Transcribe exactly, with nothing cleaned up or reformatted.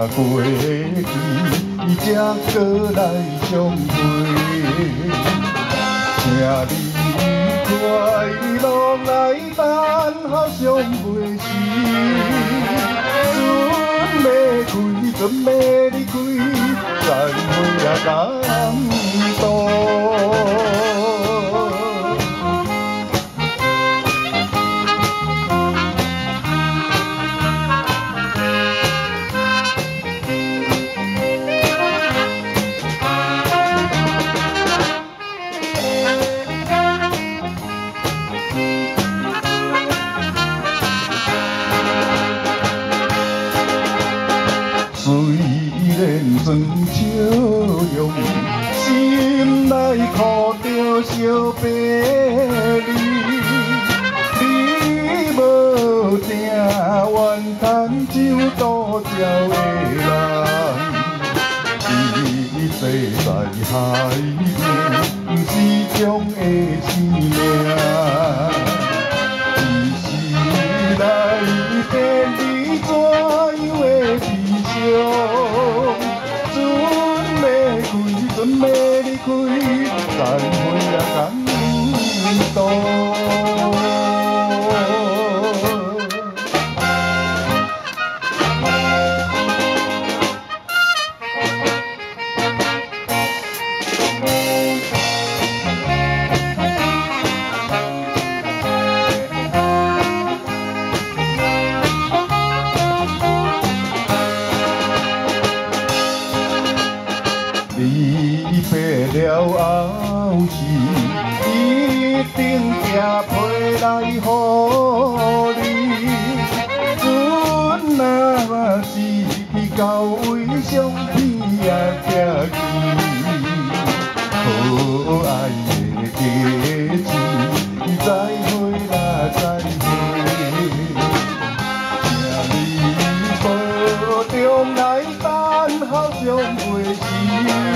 过去，才搁来相会。请你快乐来等候上袂时，船要开，船要离开，再会啊感动。 虽然酸笑容，心内苦着相别离。你无定愿牵手渡桥的人，一世在海面，不是种的生命。一时来变你怎样的悲伤？船要开，船要离开，再会啊感动。 离别了后是一定寄批来予你，船若是到位相片也寄去，可爱的家己，再会啦再会，请你保重来等候相会时。